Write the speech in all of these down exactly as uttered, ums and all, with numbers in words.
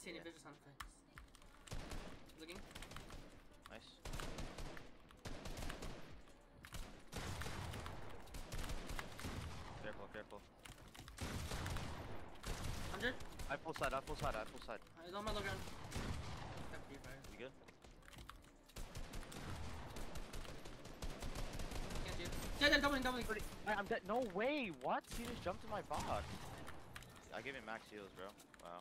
see any yeah. visual sound effects. Looking. Nice. Careful, careful. one hundred. I full side, I full side, I full side. Uh, he's on my low ground. You good? Can't shoot. Yeah, yeah, doubling, doubling. I, I'm dead. No way. What? He just jumped in my box. I gave him max heals, bro. Wow.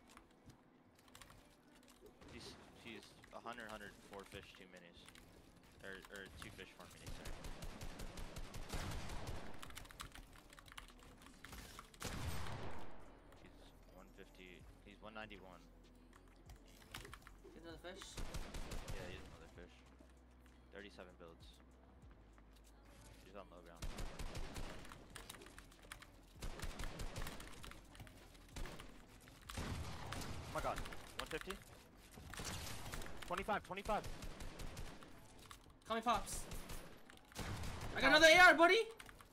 She's she's one hundred, one hundred four fish, two minis, or or two fish, four minis. Sorry. He's one fifty. He's one ninety-one. Get another fish. Yeah, he's another fish. thirty-seven builds. He's on low ground. Oh my god. one fifty? twenty-five, twenty-five. Call me Pops. I got another A R, buddy!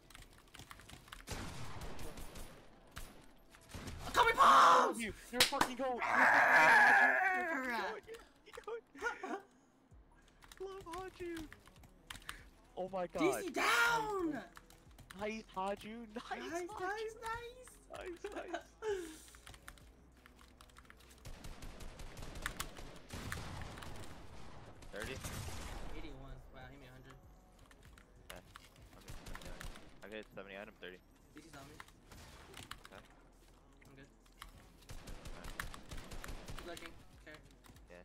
Oh, call me Pops! You, you're a fucking goat! Love Haju! Oh my god. D C down! Nice Haju! Nice! Nice, Haju. nice, nice! Nice, nice. thirty? eighty-one. Wow, he made one hundred. Okay. I hit seventy, I hit him thirty. D C's on me. Okay. I'm good. Okay. Looking. Okay. Yeah.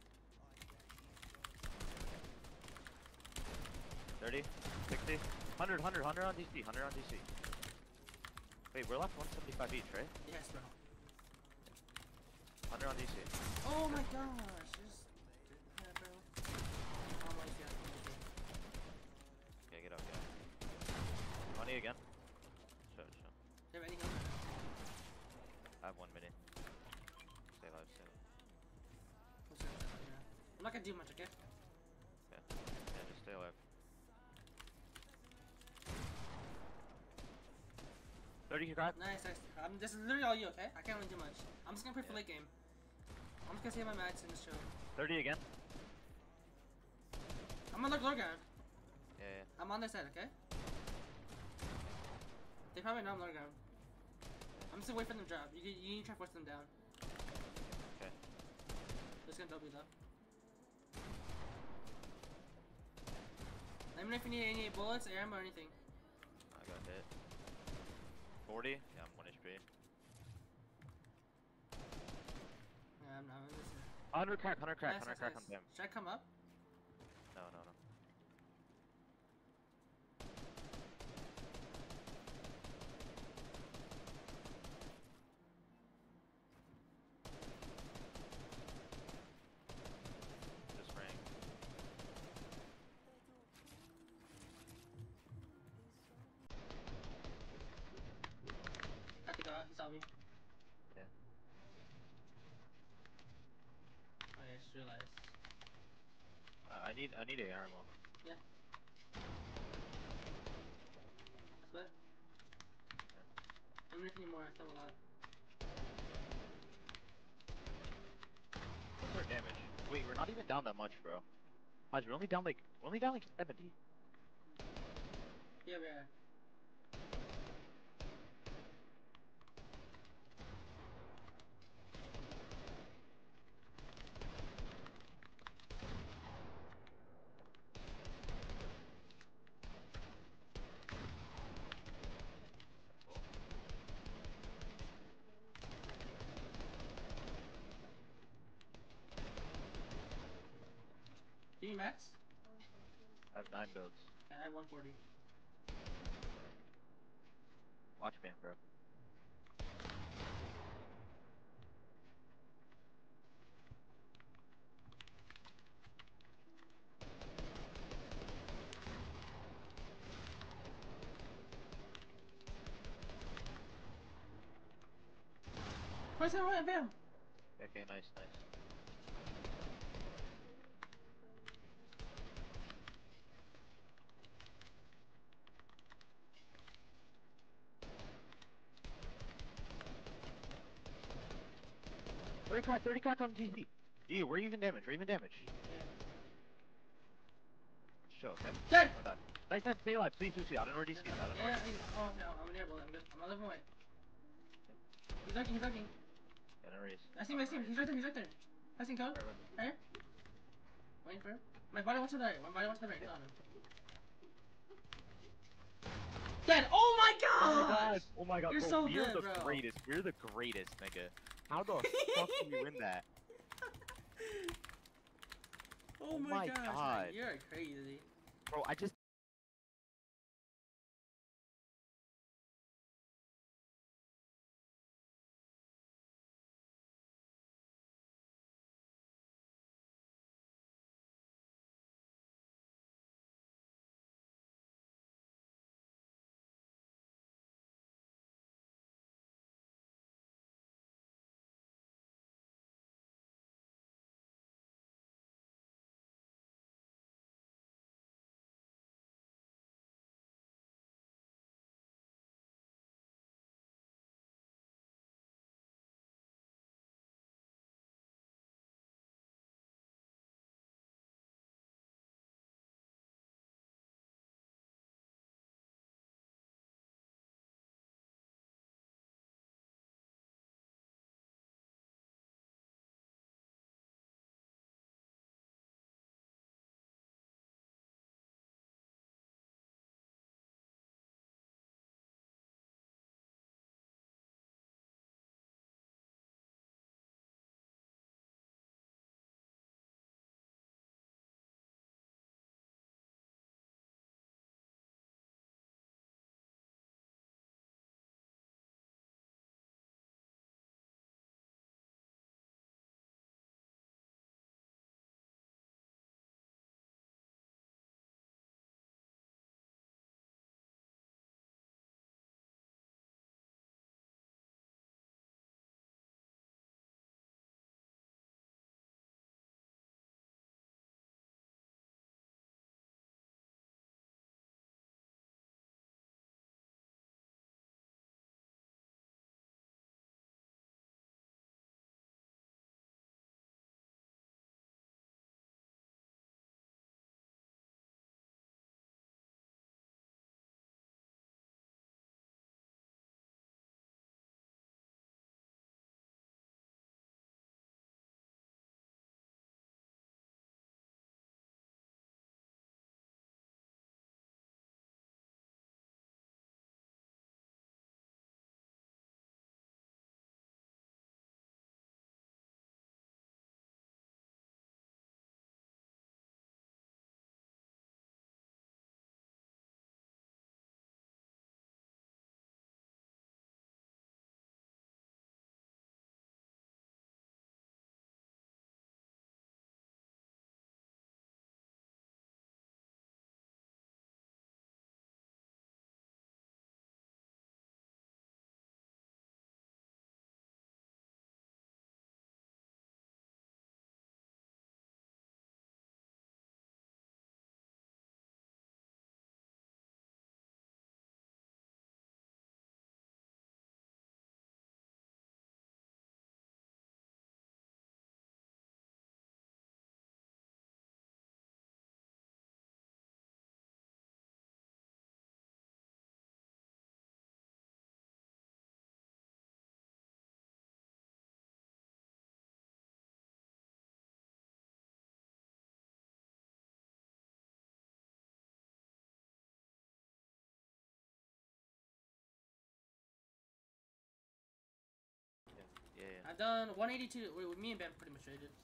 thirty? sixty? one hundred, one hundred, one hundred on D C, one hundred on D C. Wait, we're left one seventy-five each, right? Yes, bro. one hundred on D C. Oh my gosh. Just... Yeah, bro. Oh my god. Okay, get up, yeah. Money again. Show, show. Do you have any heals? I have one minute. Stay alive, stay alive. I'm just gonna- yeah. I'm not gonna do much, okay? Yeah. Yeah, just stay alive. thirty, you got? Nice, nice. Um, this is literally all you, okay? I can't really do much. I'm just gonna play for Yeah. late game. I'm just gonna save my max and just chill. thirty again? I'm on the low ground. Yeah, yeah. I'm on their side, okay? They probably know I'm low ground. I'm just gonna wait for them to drop. You, you need to try to force them down. Okay. Just gonna double you though. Let me know if you need any bullets, air ammo, or anything. I got hit. forty? Yeah, I'm one H P. Yeah, I'm not. I'm just... one hundred crack, one hundred crack, Nice, one hundred nice, crack nice. on them. Should I come up? No, no, no. Just rang. I think uh, he saw me. Yeah. Oh yeah, I just realized. Uh, I need, I need a ammo. Yeah. That's what? I'm gonna need more. I still have a lot. What's our damage? Wait, we're not even down that much, bro. Guys, we're only down like, we're only down like seventy. Yeah, we are. Do you max? I have nine builds. I have one forty. Watch me, bro. Where's that right, bam? Okay, nice, nice. thirty crack, thirty crack on D C. E, we're even damage, we're even damage. Yeah. Show, okay? Dead! Well done. Nice, nice, stay alive, please, please, please. I don't know where D C is, I don't know Yeah, where D C is. I- oh, no, I'm unable. I'm good. I'm eleven away. He's lurking, he's lurking. Yeah, no worries. I see him, I see him. He's right there, he's right there. Passing code. Right, right. Right here. Waiting for him. My body went to the right. My body went to the right. Not him. Dead! Oh my god! Oh my god! Oh my god! You're bro, so we're good, the bro. greatest. We're the greatest, nigga. How the fuck do we win that? Oh, Oh my, my gosh, god. man, you're crazy. Bro, I just yeah, yeah. I've done one eighty-two. Wait, with me and Ben pretty much traded.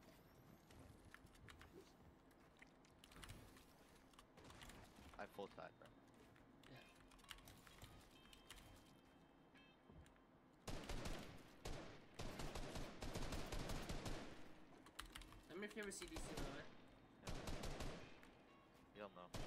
I'm full side, bro. Let me if you ever see D C, by the way. Yeah. You'll know.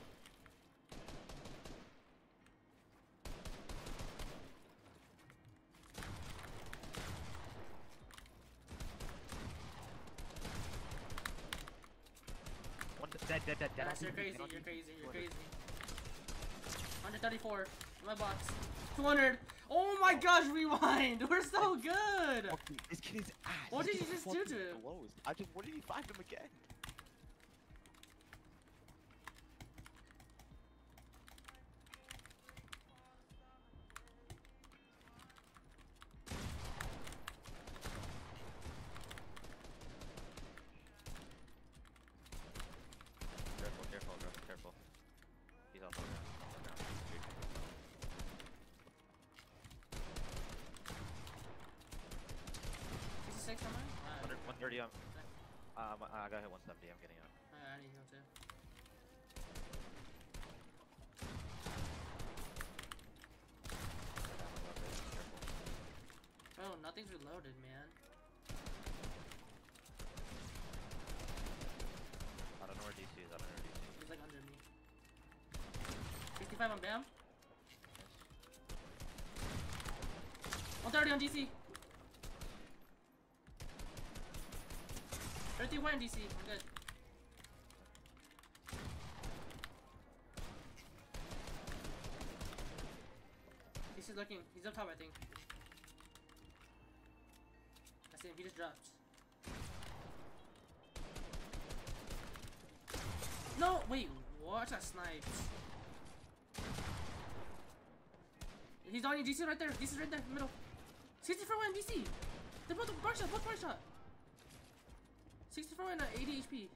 One dead, dead, dead, dead. Yes, you're crazy, you're crazy, you're crazy. one thirty-four in my box. two hundred. Oh my gosh, rewind! We're so good! Fucking- This kid is ass. What This did you kid just do fucking to him? blows. I just, what did he find him again? Careful, careful, bro. Careful. He's on the ground. On the ground. sixty-six on mine? Alright. one thirty on. Um, I got hit one seventy. I'm getting out. Alright, I need to go too. Careful. Oh, nothing's reloaded, man. I don't know where D C is. I don't know where D C is. He's like under me. fifty-five on Bam. one thirty on D C. thirty white on D C. I'm good. D C's looking. He's up top, I think. I see him. He just dropped. No! Wait, what? I got sniped. He's on you. D C right there. D C's right there in the middle. sixty-four win D C. They're both bar shot. Both bar shot. sixty-four and uh, eighty H P.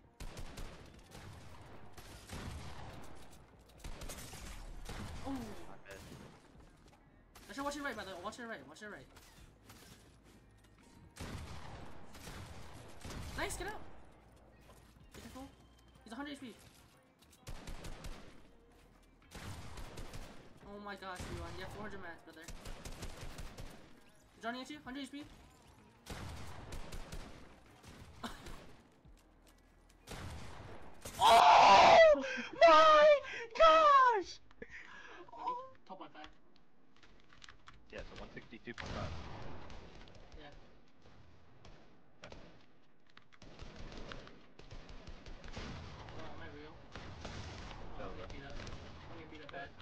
Oh. I should watch your right, by the way. Watch your right. Watch your right. Nice. Get out. Be careful. He's one hundred H P. Oh my gosh, everyone. You have four hundred match, brother. Johnny at you? one hundred H P? Oh my gosh! Top one five. Yeah, so one sixty-two point five. Yeah. Oh, am I real? Oh, I'm gonna beat up. I'm gonna beat up bad.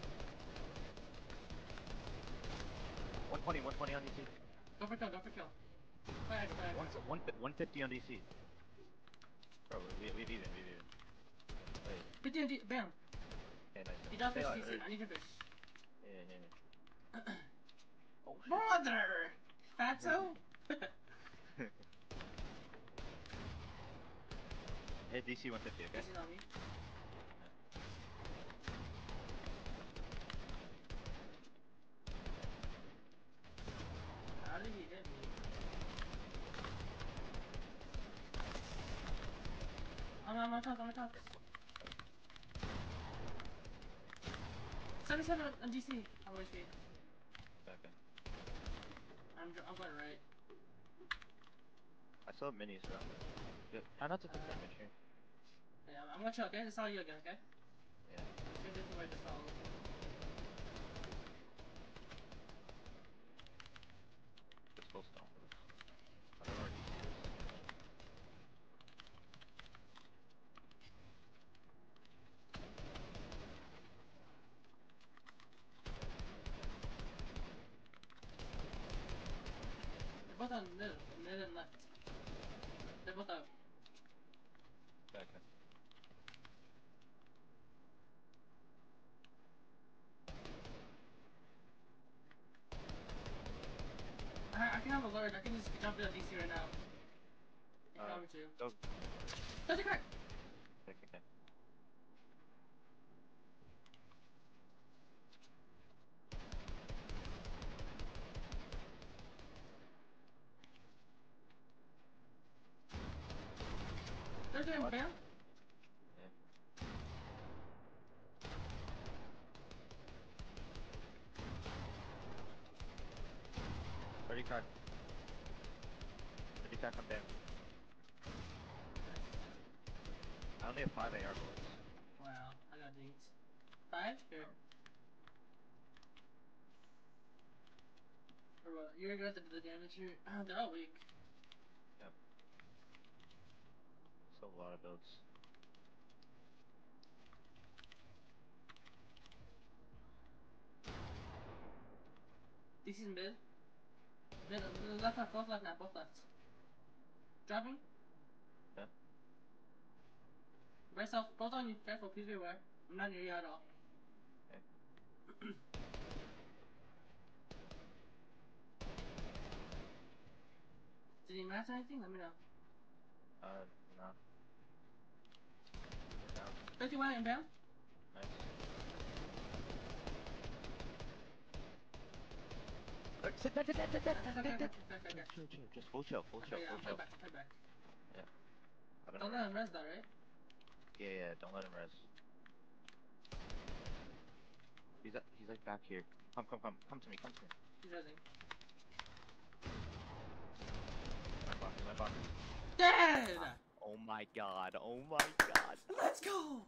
one twenty, one twenty on D C. Go for kill, go for kill. Fire, fire. One, one, one fifty on D C. Bro, we, we've even, we've even. Wait. fifty on D C. Bam. Okay, nice. He dropped Stay fish, alive, D C. right? I need your fish. Yeah, yeah, yeah. Oh, shit. Mother! Fatso? Hey, D C one fifty, okay? D C's on me. How did he hit me? I'm, I'm on top, I'm on top. seventy-seven on D C. I'm H P. Okay. I'm, I'm going right. I still have minis, bro. Yeah, try not to take Uh, damage here. Yeah, I'm gonna chill, okay? Just follow you again, okay? Yeah. Just gonna do the way to follow. It's full stone. I don't know where D C is. They're both on mid, mid and left. They're both out. Okay. I, I can have a lurk. I can just jump in on D C right now. If you Uh, want me to. Go. Touch the crack! Okay, okay. They're doing What? bam. Yeah. thirty crack. thirty crack on damn. I only have five A R bullets. Wow, I got these. Five? Here. Or what? You're gonna have to do the damage here. They're all weak. Yep. Still a lot of builds. D C's mid. Mid, uh, left, left, both left now, both left. Dropping. Yeah. Right self, both on you. Careful, please be aware. I'm not near you at all. Okay. Did he match anything? Let me know. Uh, no. Down. fifty-one inbound. Nice. Uh, sit down, sit down, sit down. Okay, okay, okay, okay, okay, okay. Chill, chill, just full chill, full chill, Okay, yeah, full I'll chill. fight back, I'll fight back. Yeah. I'm Don't gonna let him res that, right? Yeah, yeah, don't let him res. He's uh, he's like back here. Come, come, come, come to me, come to me. He's resing. My box, my box. Dead! Oh my god, oh my god. Let's go!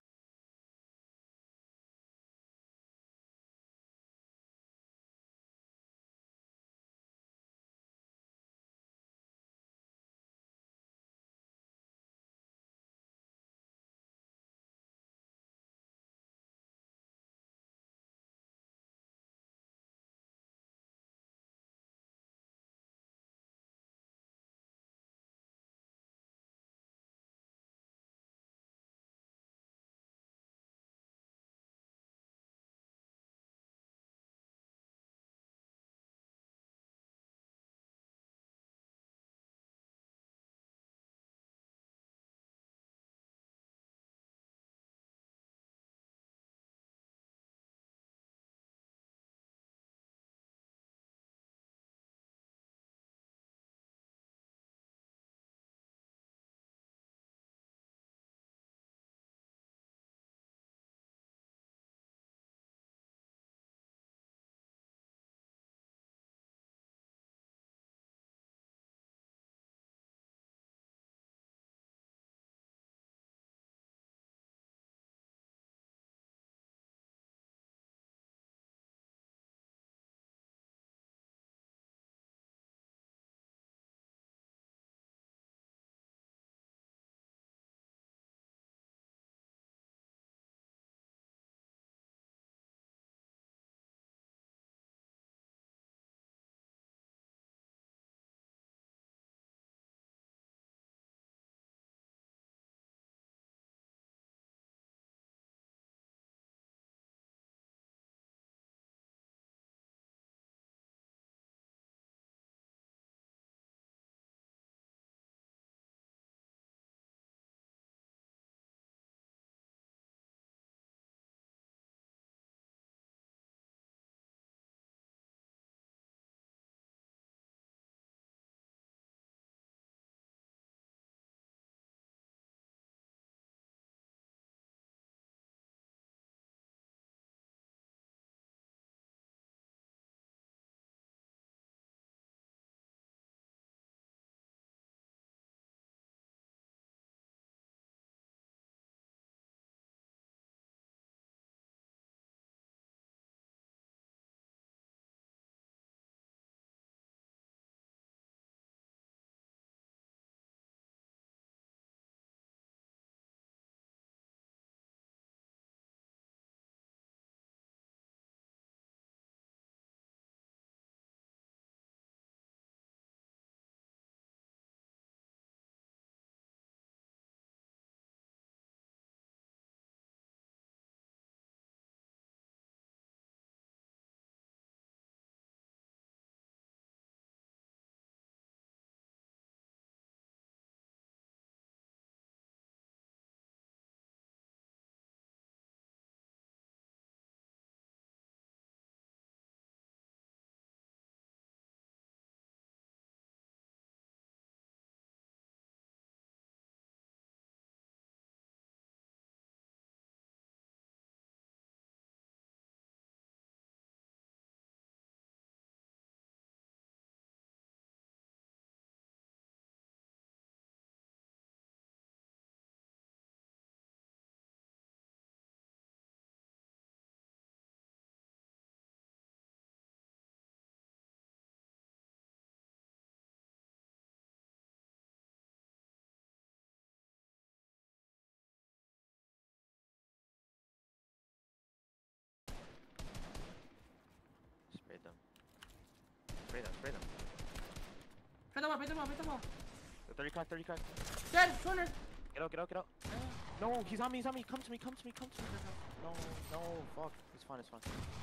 Spray them, spray them. Pray them up, pray them up, pray them up. thirty crack, thirty crack. Dead, two hundred. Get out, get out, get out. No, he's on me, he's on me. Come to me, come to me, come to me. No, no, fuck. It's fine, it's fine.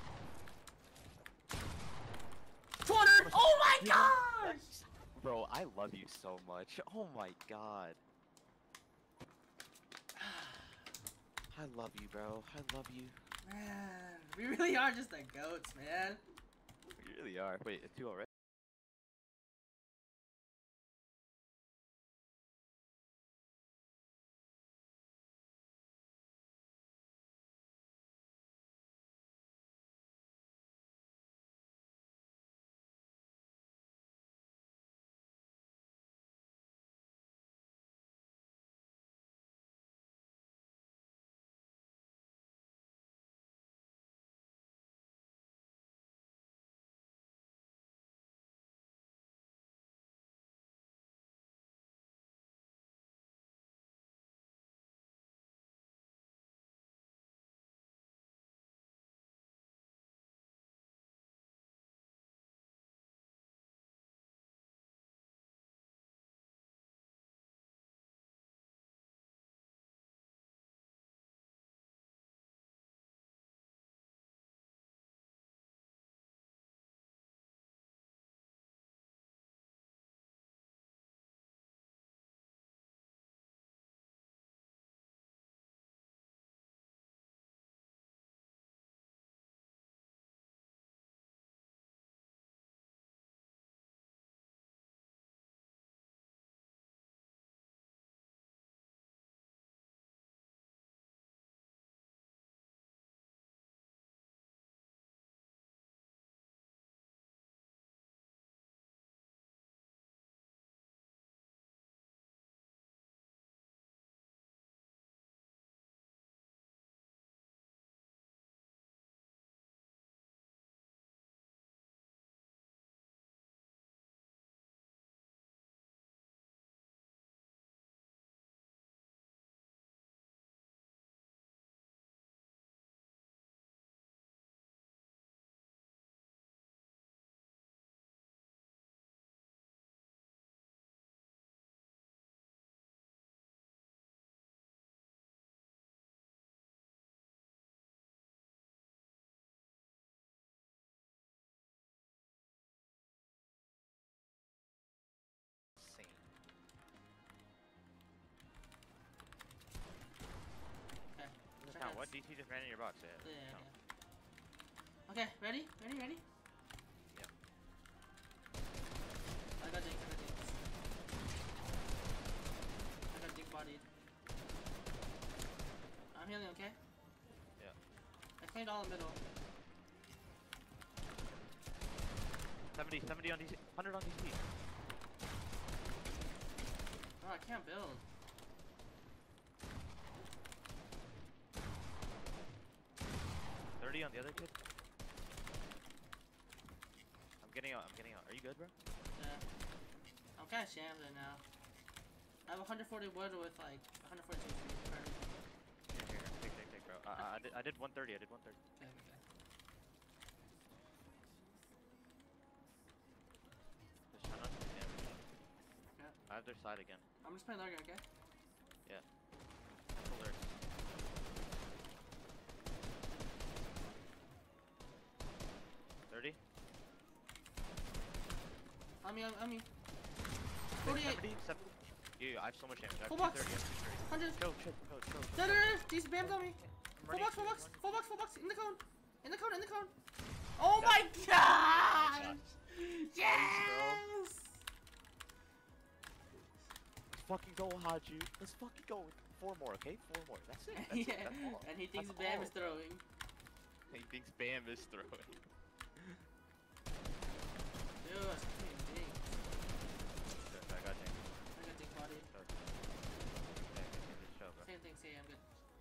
two hundred! Oh my gosh! Bro, I love you so much. Oh my god. I love you, bro. I love you. Man, we really are just the goats, man. We really are. Wait, it's two already? Insane. Okay. Just check count. it. What? D T just ran in your box. Yeah. Yeah, yeah, count. yeah. Okay, ready? Ready, ready? Yeah. I got dick, I got dick. I got dick bodied. I'm healing, okay? Yeah. I cleaned all in the middle. seventy, seventy on D C. one hundred on D C. Oh, I can't build. thirty on the other kid. I'm getting out, I'm getting out. Are you good, bro? Yeah. I'm kinda shammed right now. I have one hundred forty wood with like one hundred forty-two feet. Here, here, here. Take, take, take, bro. I, I, did, I did one thirty, I did one thirty. Okay, okay. Just try not to take damage. Yeah. I have their side again. I'm just playing Largo, okay? Yeah. Cancel lurks. thirty? On me, on, on me. forty-eight. seventy, seventy. Yeah, I have so much damage. I have Full two box. thirty, I have two thirty. one hundred. Chill, chill, chill, chill. Da da da! These bams on me. I'm Full running, box, full box, running. full box, full box. In the cone. In the cone, in the cone. Oh Yeah. my gosh! Nice, Yes! Let's fucking go, Haji. Let's fucking go. Four more, okay? Four more. That's it. That's Yeah. it. That's all. And he thinks That's Bam all. is throwing. He thinks Bam is throwing. Dude, that's fucking big. I got you. I got dick body. Same thing, say I'm good.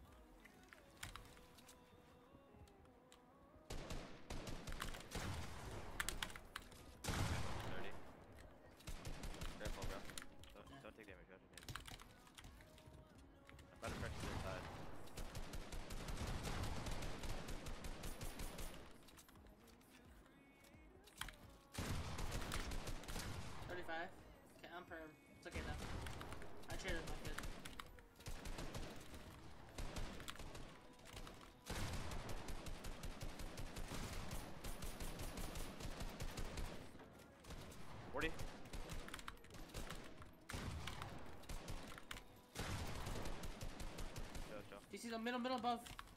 thirty. Careful, bro. Don't, Yeah. don't take damage. Don't take damage. I'm about to press to their side. thirty-five. Okay, I'm perm. It's okay now. I traded my kid. forty. Go, go. Do you see the middle, middle above?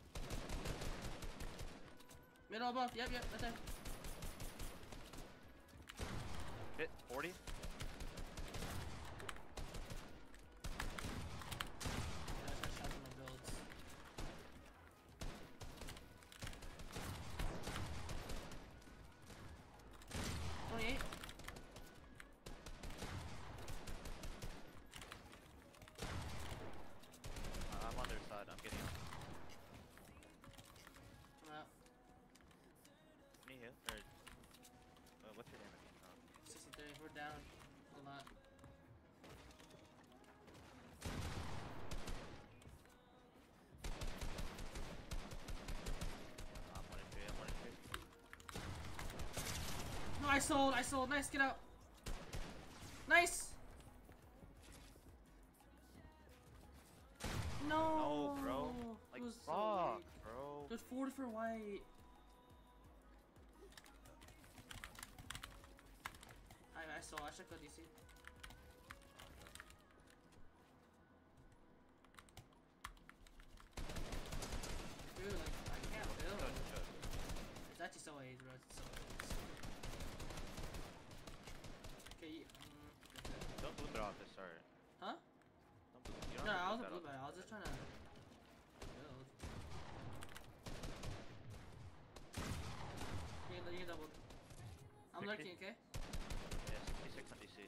Middle above. Yep, yep, right there. Hit. forty. That's my shot in my builds. twenty-eight. Uh, I'm on their side. I'm getting out. I'm out. Me here. Or, uh, what's your damage? Oh. sixty-three. We're down a lot. I'm one and three. I'm one and three. No, I sold. I sold. Nice. Get out. Nice. No. No, bro. Like, It was so fuck, weak. bro. There's forty for white. I, I saw. I should go D C. Dude, like, I can't build. Should, should. It's actually so AIDS, bro. It's so AIDS. Okay, you- mm, Don't bloom it off this start. huh? Don't bloom, you don't No, have I to wasn't bloom blue that by. I was just trying to build. You can, you can double. I'm sixty? lurking, okay? off. Yeah, sixty-six on D C.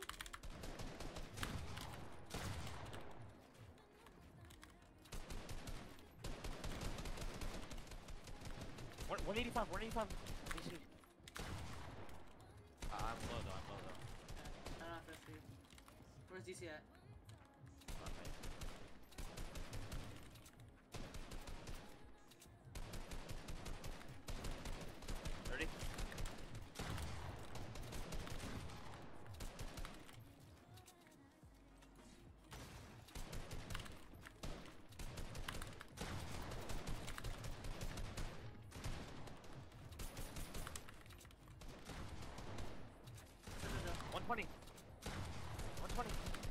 One, one eighty-five, one eighty-five. D C. Uh, I'm low though, I'm low though. Yeah, I'm not fast for you. Where's D C at? Not me. thirty. one twenty. one twenty.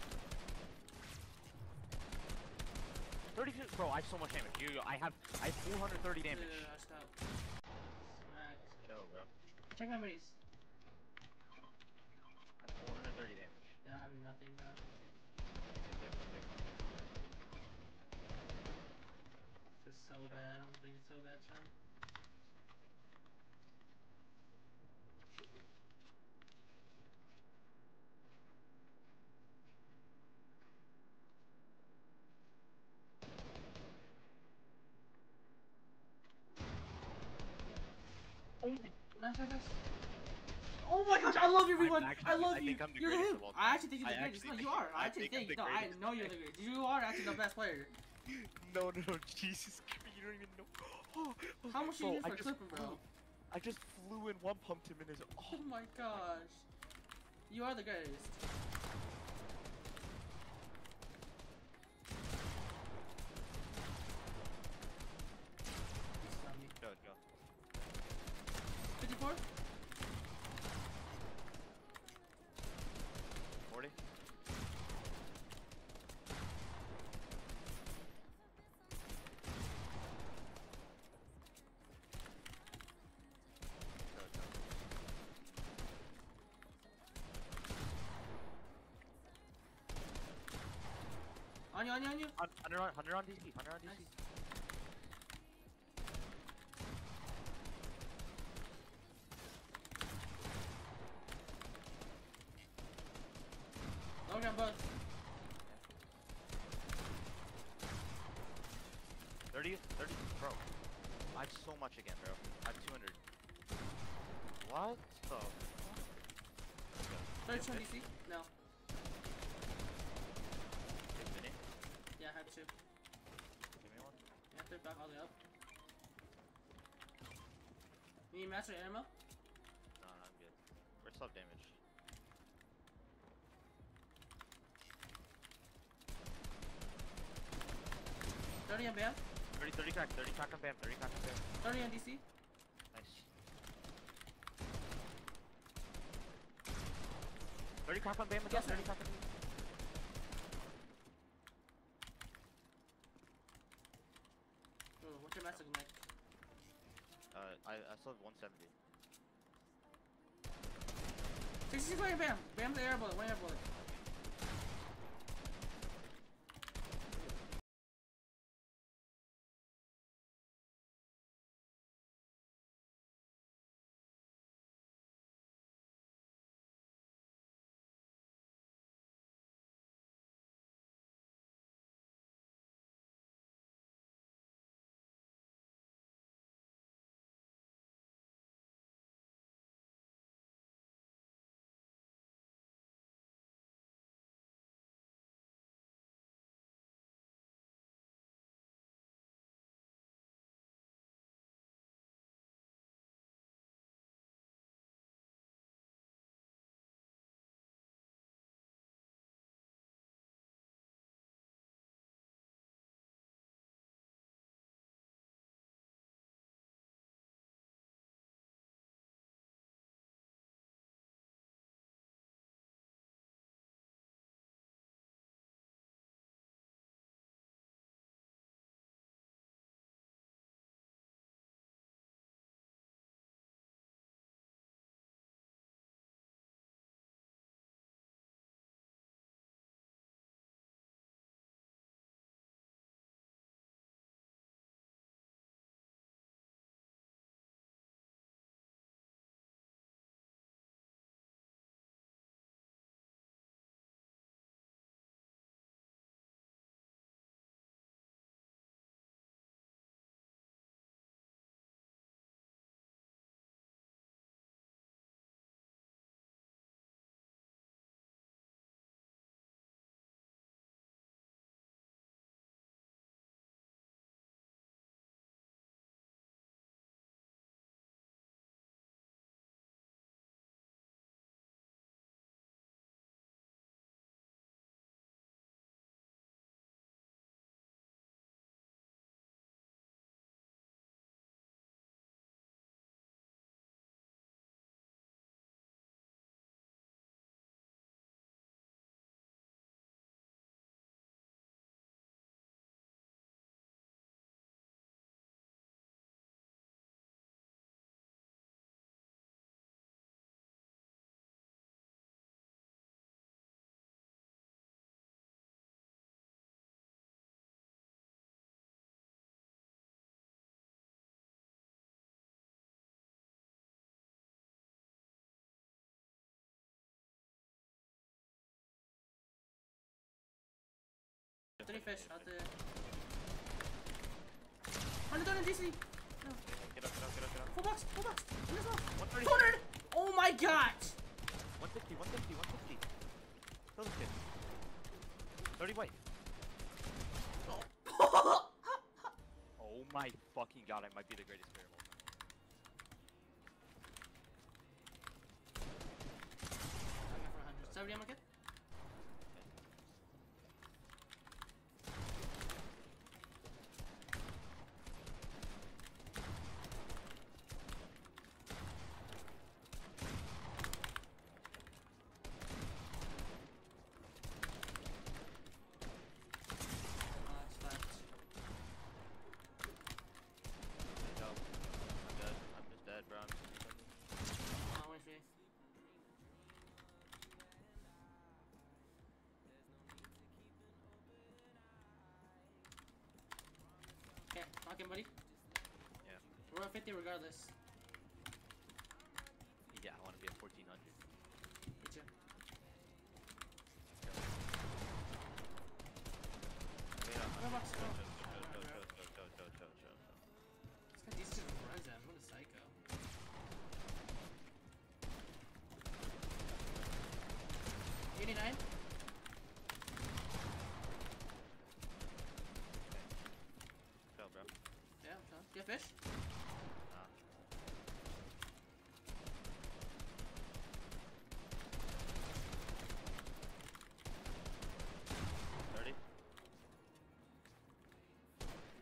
thirty-two. Bro, I have so much damage. You, I have, I have four hundred thirty damage. No, no, no, stop. Alright. Yo, bro. Check my minis. I have four hundred thirty damage. Yeah, I have nothing, bro. This is so bad. I'm being so bad, Sean. Oh my, nice, nice, nice. Oh my gosh, I love you, everyone. actually- I love I you. think I'm the You're the greatest him. of all I time. actually think you're the I greatest. actually No, think- you are. I, I actually think I'm think. the No, I greatest. know you're the greatest. You are actually the best player. No, no, no, Jesus Christ, you don't even know. Oh, How much bro, you use I for just clipping, bro? flew- I just flew in one pumped him in his. Oh Oh, my gosh. You are the greatest. This is on me. go, go. fifty-four? forty. Go, go. On you, on you, on you. Hun- Hunter on, Hunter on D C, Hunter on D C. Nice. Okay, I'm both. thirty, thirty, bro. I have so much again, bro. I have two hundred. What the fuck? Let's go. thirty-two on D Hit, C? No. hit, mini. Yeah, I have two. Give me one. Yeah, third back all the way up. You need master ammo? No, no, I'm good. We're sub damage. thirty on Bam. thirty, thirty crack, thirty crack on Bam, thirty crack on Bam. thirty on D C. Nice. thirty crack on Bam again, Yes, sir. thirty crack on Bam. Ooh, what's your max looking like? Uh, I, I still have one seventy. sixty-six on Bam. Bam's the air bullet. One air bullet. Three fish out there. one hundred on D C. No. Get up, get up, get up, get up. Full box, full box. In this one. one thirty. two hundred! Oh my god! one fifty, one fifty, one fifty. Kill this kid. thirty white. Oh my fucking god, I might be the greatest player of all time. I'm going for one hundred. seventy ammo kit? No. I'm dead. I'm just dead, bro. I'm just Oh, wait for you. Okay, knock him, buddy. Yeah. We're at fifty regardless. Yeah, I want to be at fourteen hundred. Me too. Go box, go. This guy decent runs at him. What a psycho. eighty-nine? Go, bro. Yeah, I'm done. Do you have fish? Nah. thirty.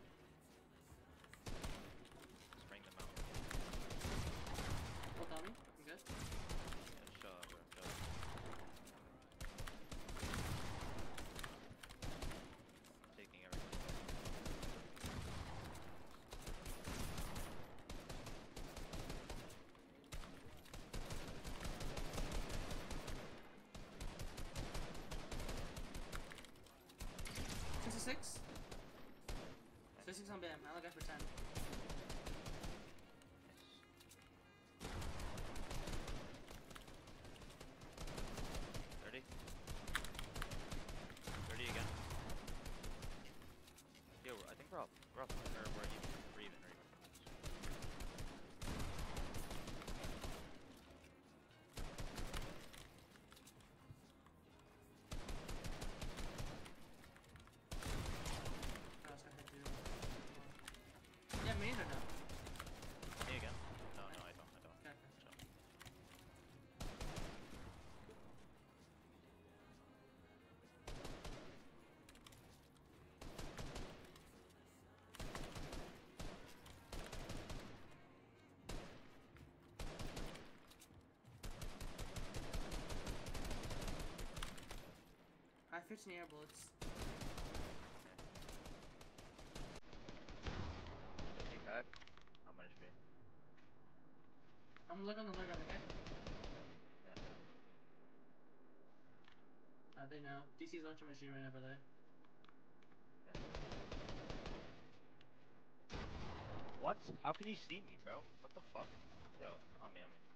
on Bam. I only got for ten. thirty. thirty again. Yo, I think we're up. We're up. Or we're even. We're even. We're even. I was gonna hit you. Yeah, main or no? Me again? No, no, I don't. I don't. Okay, okay. Chill. I have fifteen air bullets. fifty-five? How much be? I'm looking on the lookout, okay? Yeah. Uh, they know. D C's launching machine right over there. What? How can he see me, bro? What the fuck? Yo, on me, on me.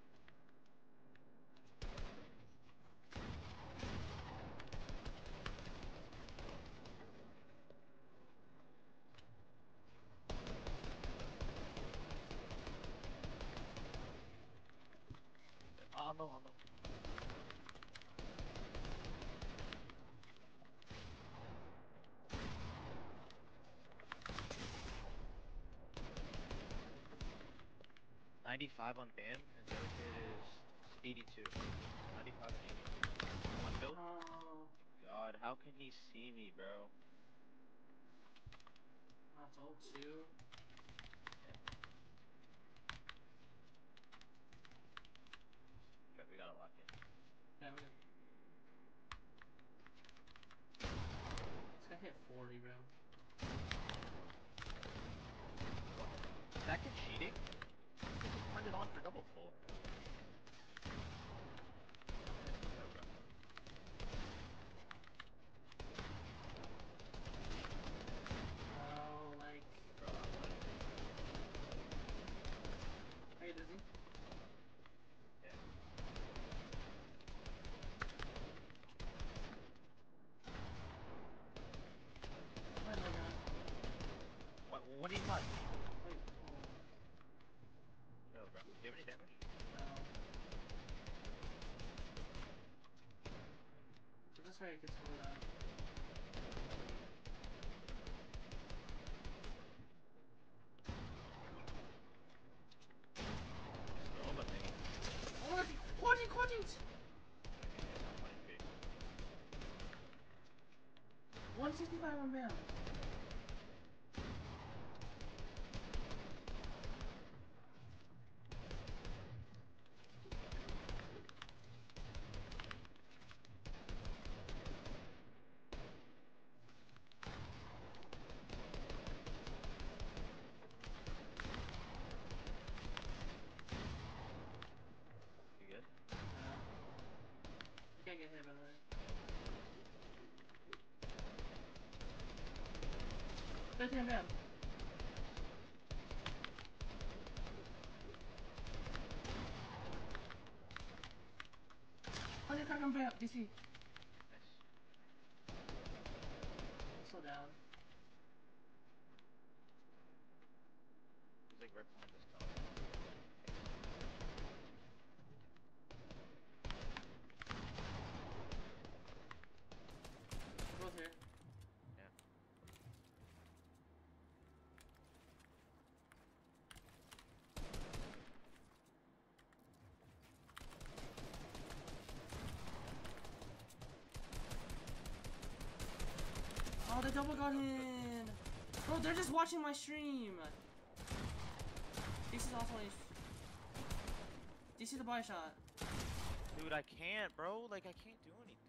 Oh no, oh no. ninety-five on Bam, and the other kid is eighty-two. ninety-five and eighty. One build? Oh, God, how can he see me, bro? that's all two. Okay, we gotta lock in. Yeah, we got. This guy hit forty, bro. Is that kid cheating? He just turned it on for double full. Oh, like. Bro, I'm like, Are you dizzy? yeah. I know that. What, what do you want? Wait, oh, Yo, bro. Do you have any damage? no. So this way it gets hold out. No, but maybe. Oh my god! Quadri, quadrants! one sixty-five on Bam. You good? No. You can't get hit by the way. fifteen on Bam. Oh, you're crack on Bam. D C. Nice. Slow down. He's like right behind this tower. Both here. Yeah. Oh, they double got in. Bro, they're just watching my stream. D C's also on. D C the buy shot. Dude, I can't, bro. Like, I can't do anything.